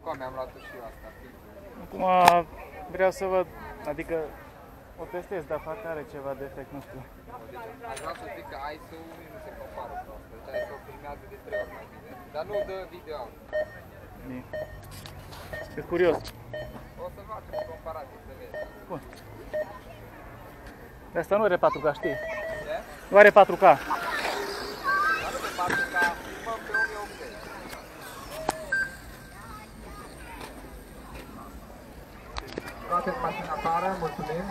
Cum mi-am luat și eu asta. Acum vreau să văd, adică o testez, dar parcă are ceva defect, nu știu. Deci aș vrea să zic că ISO-ul nu se compară cu asta. Deci ISO filmează de 3 ori mai bine. Dar nu dă video. Bine. Sunt curios. O să facem o comparație, să vezi. Bun. De asta nu are 4K, știi? Ce? Nu are 4K. Dar nu pe 4K, filmăm pe 1080. Scoateți mașina afară, mulțumim.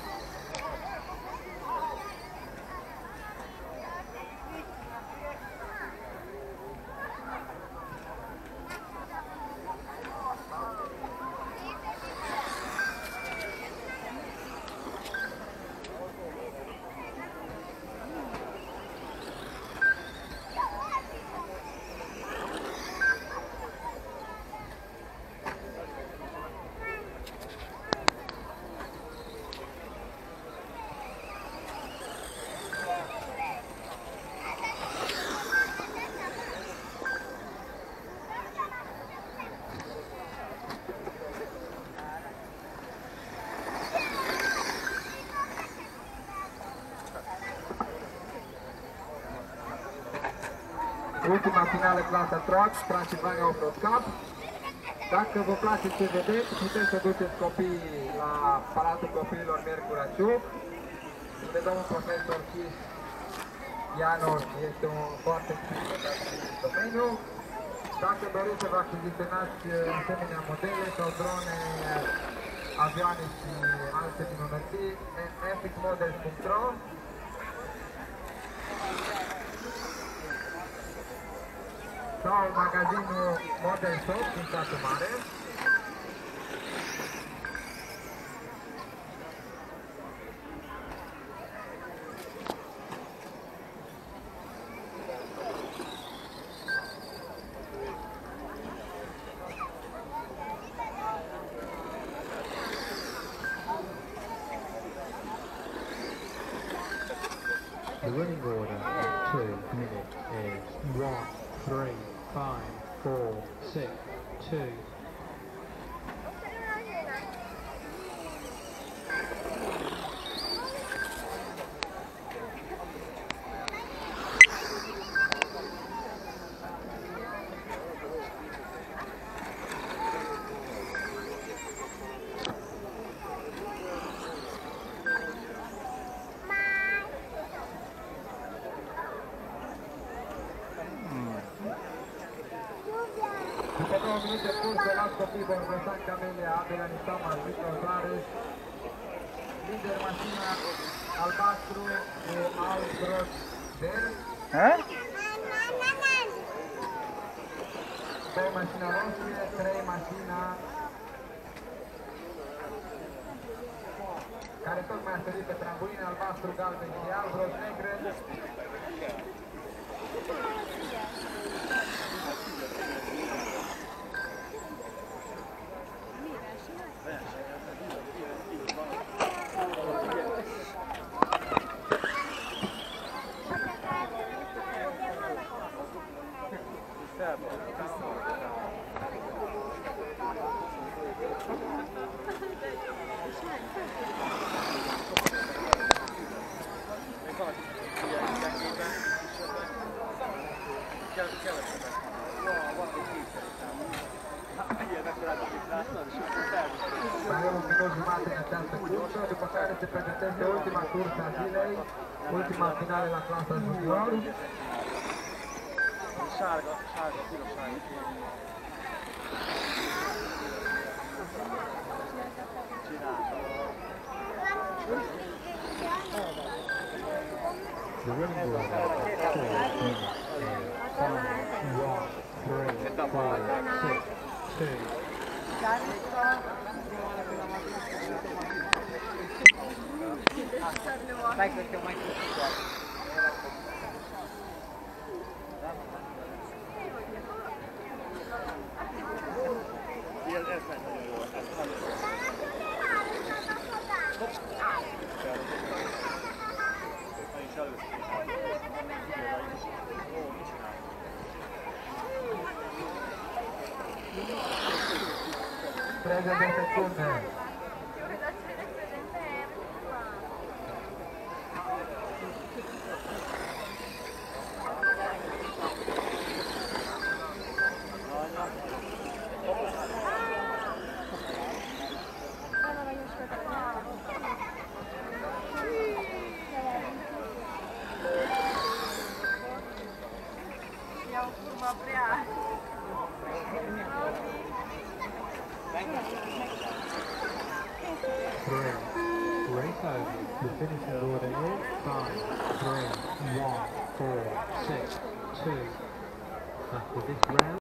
Ultima finală clasa Truck, Transilvania Offroad Cup. Dacă vă place ce vedeți, puteți să duceți copiii la Palatul Copiilor Miercurea Ciuc. Unde domnul profesor Chis Ianor este un foarte specializat în domeniu. Dacă doriți să vă achiziționați asemenea modele sau drone, avioane și alte minunății, fxmodels.ro. Sau magazinul Model Shop din Satu Mare. The running order in 2 minutes is 1, 3, 5, 4, 6, 2. După 2 minute cursă, las copii Borbosan, Camelia, Abela, Nistamas, Victor Clares. Lider mașina albastru cu alb roz verde. 2 mașina roșie, 3 mașina care tocmai a sărit pe trambuline, albastru, galben și alb, roz, negre. Mai avem un minut jumate în această cursă, după care se pregătește ultima cursă a zilei, ultima finală la clasa junior. The running order in 4 minutes is 5, 1, 3, 4, 6, 2. Stai că te mai Thank you. 30 de secunde. Race over. The finishing order is 5, 3, 1, 4, 6, 2. After this round.